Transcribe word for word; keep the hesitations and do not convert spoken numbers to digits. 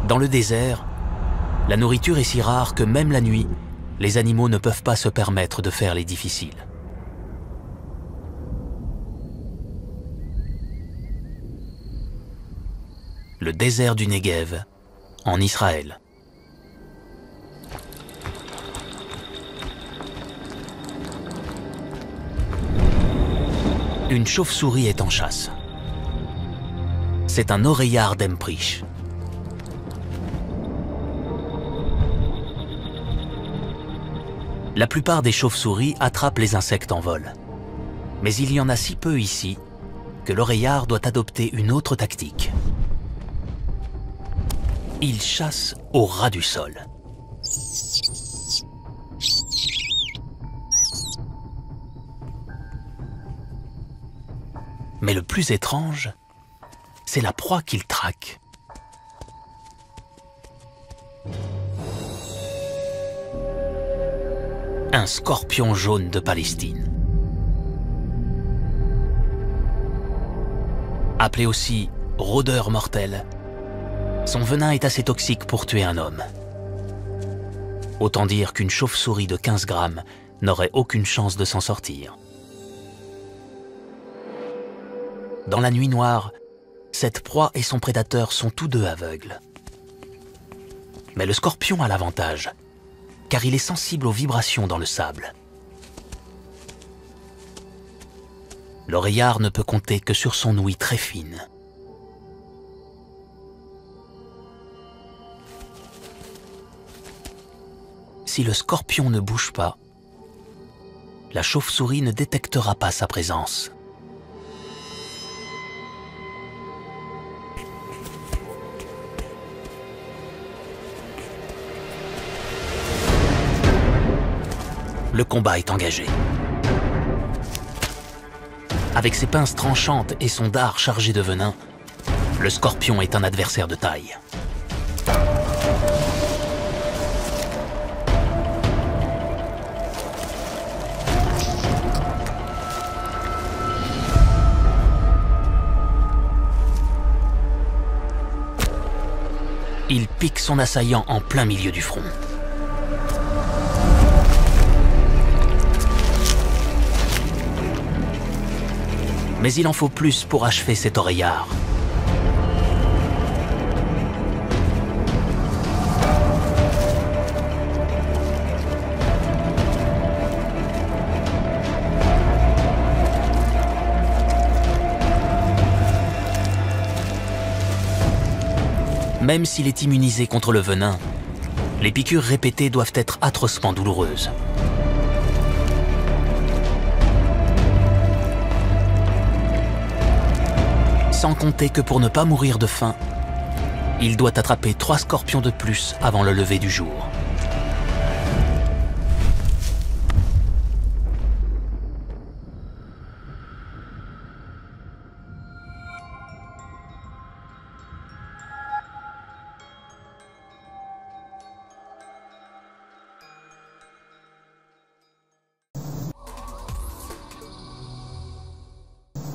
Dans le désert, la nourriture est si rare que même la nuit, les animaux ne peuvent pas se permettre de faire les difficiles. Le désert du Negev, en Israël. Une chauve-souris est en chasse. C'est un oreillard d'Emprich. La plupart des chauves-souris attrapent les insectes en vol. Mais il y en a si peu ici que l'oreillard doit adopter une autre tactique. Il chasse au ras du sol. Mais le plus étrange, c'est la proie qu'il traque. Un scorpion jaune de Palestine. Appelé aussi rôdeur mortel, son venin est assez toxique pour tuer un homme. Autant dire qu'une chauve-souris de quinze grammes n'aurait aucune chance de s'en sortir. Dans la nuit noire, cette proie et son prédateur sont tous deux aveugles. Mais le scorpion a l'avantage, car il est sensible aux vibrations dans le sable. L'oreillard ne peut compter que sur son ouïe très fine. Si le scorpion ne bouge pas, la chauve-souris ne détectera pas sa présence. Le combat est engagé. Avec ses pinces tranchantes et son dard chargé de venin, le scorpion est un adversaire de taille. Il pique son assaillant en plein milieu du front. Mais il en faut plus pour achever cet oreillard. Même s'il est immunisé contre le venin, les piqûres répétées doivent être atrocement douloureuses. Sans compter que pour ne pas mourir de faim, il doit attraper trois scorpions de plus avant le lever du jour.